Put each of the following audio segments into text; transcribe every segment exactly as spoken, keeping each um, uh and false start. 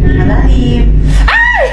Malalim. Ay!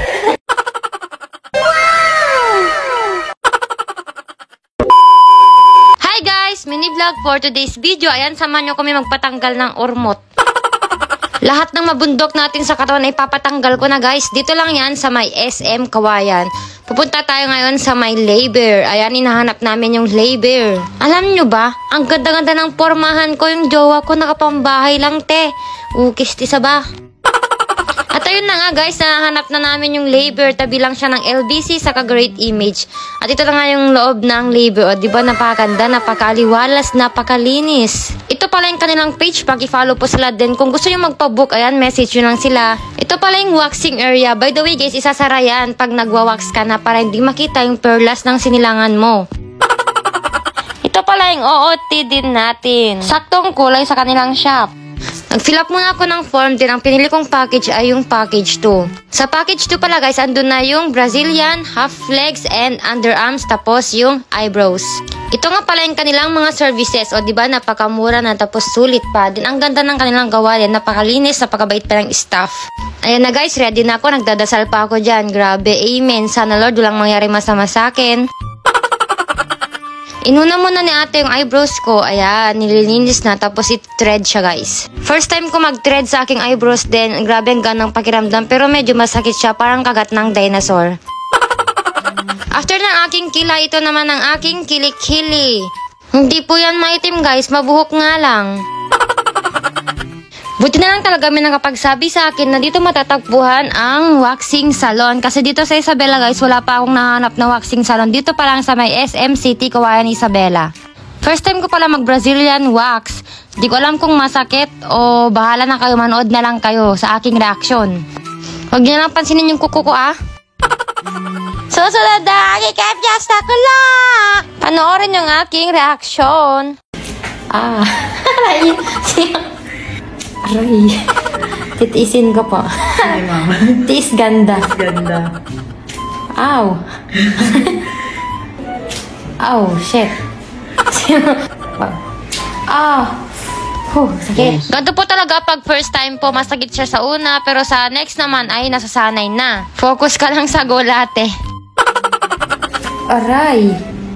Hi guys! Mini vlog for today's video. Ayan, samahan nyo kami magpatanggal ng ormot. Lahat ng mabundok natin sa katawan ay papatanggal ko na guys. Dito lang yan sa may S M Kawayan. Pupunta tayo ngayon sa may labor. Ayan, hinahanap namin yung labor. Alam nyo ba? Ang ganda-ganda ng pormahan ko. Yung jowa ko nakapambahay lang te. Ukis ti sa ba? At ayun na nga guys, nahanap na namin yung labor. Tabi lang siya ng L B C sa Great Image. At ito na nga yung loob ng labor. O diba, napakaganda, napakaliwalas, napakalinis. Ito pala yung kanilang page. Pag-follow po sila din. Kung gusto nyo magpabook, ayan, message nyo lang sila. Ito pala yung waxing area. By the way guys, isasara yan pag nagwa-wax ka na para hindi makita yung perlas ng sinilangan mo. Ito pala yung O O T din natin. Saktong kulay sa kanilang shop. Nag-fill up muna ako ng form din. Ang pinili kong package ay yung package two. Sa package two pala guys, andun na yung Brazilian, half legs, and underarms, tapos yung eyebrows. Ito nga pala yung kanilang mga services. O diba, napakamura na, tapos sulit pa. Din ang ganda ng kanilang gawa din. Napakalinis, napakabait pa ng staff. Ayan na guys, ready na ako. Nagdadasal pa ako dyan. Grabe, amen. Sana Lord, walang mangyari masama sa akin. Inuna muna ni ate yung eyebrows ko. Ayan, nililinis na. Tapos i-thread siya guys. First time ko mag-thread sa aking eyebrows din. Grabe ang ganang pakiramdam. Pero medyo masakit siya. Parang kagat ng dinosaur. After ng aking kila, ito naman ang aking kilikili. Hindi po yan maitim guys. Mabuhok nga lang. Buti na lang talaga may nakapagsabi sa akin na dito matatagpuan ang waxing salon. Kasi dito sa Isabela guys, wala pa akong nahanap na waxing salon. Dito pa lang sa may S M City, Kawayan, Isabela. First time ko pala mag-Brazilian wax. Di ko alam kung masakit o bahala na kayo, manood na lang kayo sa aking reaksyon. Huwag niyo lang pansinin yung kuko ko ah. Susunod na aking kapyasta ko lang. Panoorin yung aking reaksyon. Ah, aray. Aray. Titiisin ko po. Ay, mama. Tiis ganda. Ganda. Ow. Oh, shit. Ah. Huh, sakit. Ganto po talaga pag first time po, masakit siya sa una, pero sa next naman ay nasasanay na. Focus ka lang sa golate. Aray.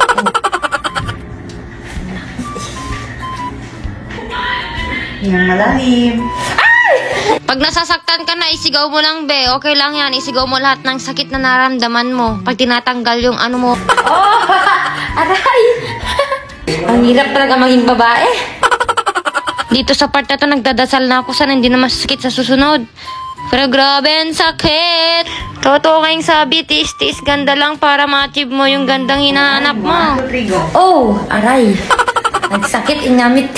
Yung malalim. Ay! Pag nasasaktan ka na, isigaw mo lang, be. Okay lang yan. Isigaw mo lahat ng sakit na naramdaman mo. Pag tinatanggal yung ano mo. Oh! Aray! Ang hirap talaga maging babae. Dito sa part na to, nagdadasal na ako. Sana hindi na masakit sa susunod. Pero grabe, ang sakit. Totoo kayong sabi, tis-tis, ganda lang para ma-achieve mo yung gandang hinahanap mo. Oh! Aray! Nagsakit, inamit.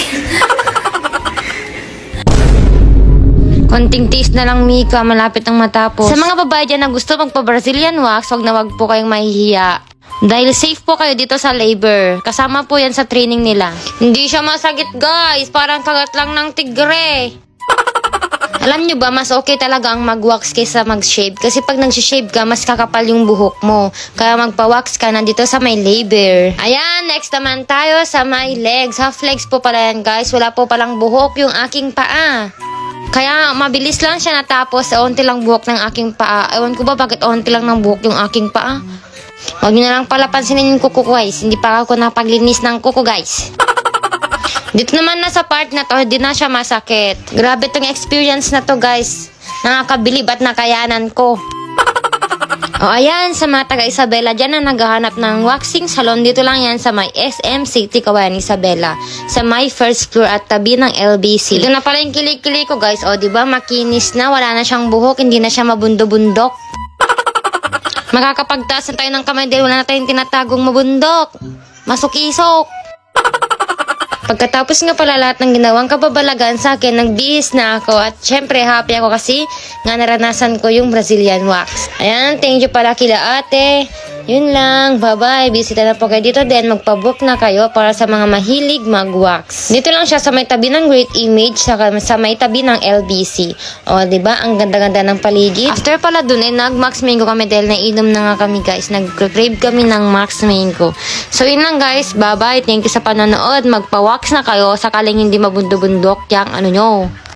Konting taste na lang, Mika. Malapit ang matapos. Sa mga babae dyan na gusto magpa-Brazilian wax, wag na wag po kayong mahihiya. Dahil safe po kayo dito sa labor. Kasama po yan sa training nila. Hindi siya masakit, guys. Parang kagat lang ng tigre. Alam nyo ba, mas okay talaga ang mag-wax kaysa mag-shave. Kasi pag nag-shave ka, mas kakapal yung buhok mo. Kaya magpa-wax ka na dito sa may labor. Ayan, next naman tayo sa may legs. Half legs po pala yan, guys. Wala po palang buhok yung aking paa. Kaya mabilis lang siya natapos sa onti lang buhok ng aking paa. Ewan ko ba bakit onti lang ng buhok yung aking paa. Huwag nyo na lang pala pansinin yung kuko guys. Hindi pa ako napaglinis ng kuko guys. Dito naman na sa part na to, hindi na siya masakit. Grabe tong experience na to guys. Nakakabilib at nakayanan ko. O ayan, sa mga taga Isabela dyan na naghahanap ng waxing salon, dito lang yan sa may S M City, Kawayan, Isabela. Sa may first floor at tabi ng L B C. Ito na pala yung kilikili ko guys. O diba, makinis na, wala na siyang buhok, hindi na siya mabundo-bundok. Makakapagtaas na tayo ng kamay dahil wala na tayong tinatagong mabundok. Masukisok. Pagkatapos nga pala lahat ng ginawang kababalagan sa akin, nagbihis na ako at syempre happy ako kasi nga naranasan ko yung Brazilian wax. Ayan, thank you pala kila ate. Yun lang, bye-bye. Bisita na po kayo dito din. Magpabook na kayo para sa mga mahilig mag-wax. Dito lang siya sa may tabi ng Great Image, sa, sa may tabi ng L B C. O, diba? Ang ganda-ganda ng paligid. After pala dun, eh, nag-Max Mango kami dahil nainom na nga kami, guys. Nag-crave kami ng Max Mango. So, yun lang, guys. Bye-bye. Thank you sa panonood. Magpa-wax na kayo sakaling hindi mabundo-bundok yung ano nyo.